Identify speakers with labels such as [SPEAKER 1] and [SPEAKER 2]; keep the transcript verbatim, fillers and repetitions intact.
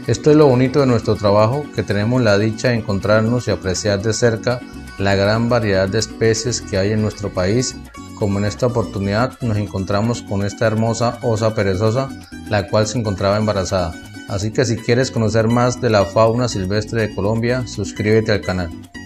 [SPEAKER 1] Esto es lo bonito de nuestro trabajo, que tenemos la dicha de encontrarnos y apreciar de cerca la gran variedad de especies que hay en nuestro país, como en esta oportunidad nos encontramos con esta hermosa osa perezosa, la cual se encontraba embarazada. Así que si quieres conocer más de la fauna silvestre de Colombia, suscríbete al canal.